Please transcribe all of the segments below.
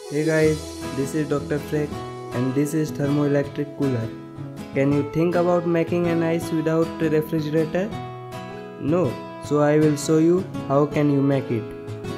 Hey guys, this is Dr.Freak and this is thermoelectric cooler. Can you think about making an ice without a refrigerator? No, so I will show you how can you make it.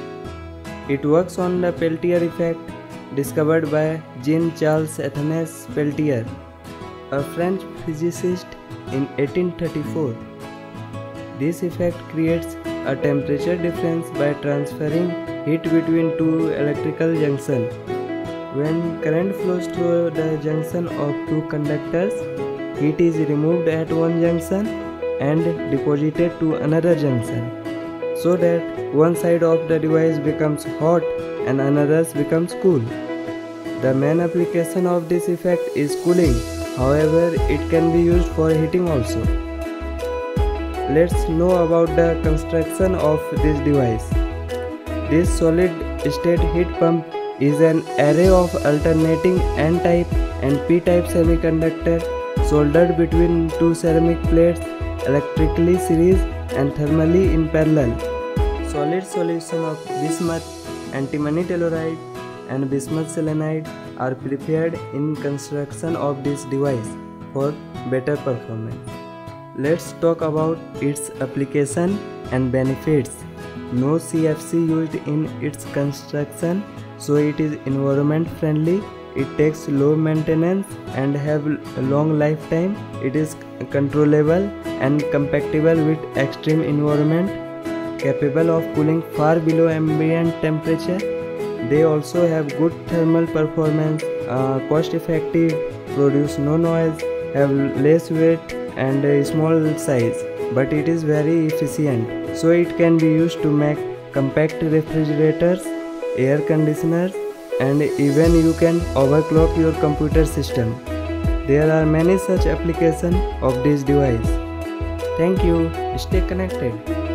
It works on the Peltier Effect discovered by Jean-Charles Athanas Peltier, a French physicist in 1834. This effect creates a temperature difference by transferring heat between two electrical junctions. When current flows through the junction of two conductors, heat is removed at one junction and deposited to another junction, so that one side of the device becomes hot and another becomes cool. The main application of this effect is cooling, however it can be used for heating also. Let's know about the construction of this device. This solid state heat pump is an array of alternating N-type and P-type semiconductor soldered between two ceramic plates electrically series and thermally in parallel. Solid solution of bismuth, antimony telluride and bismuth selenide are prepared in construction of this device for better performance. Let's talk about its application and benefits. No CFC used in its construction, so it is environment friendly. It takes low maintenance and have a long lifetime. It is controllable and compatible with extreme environment, capable of cooling far below ambient temperature. They also have good thermal performance, cost effective, produce no noise, have less weight and a small size, but it is very efficient, so it can be used to make compact refrigerators, air conditioners, and even you can overclock your computer system. There are many such applications of this device. Thank you. Stay connected.